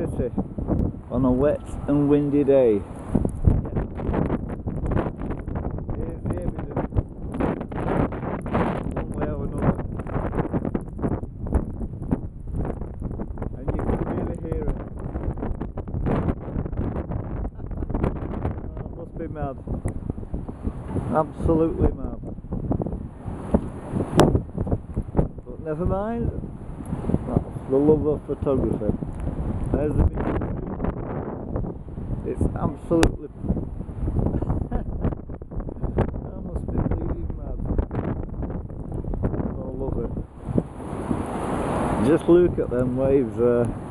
visibility on a wet and windy day. Here's the evidence, one way or another, and you can really hear it. Oh, it must be mad, absolutely mad. But never mind, that's the love of photography. There's the music. It's absolutely I must be bleeding mad. I love it. Just look at them waves there.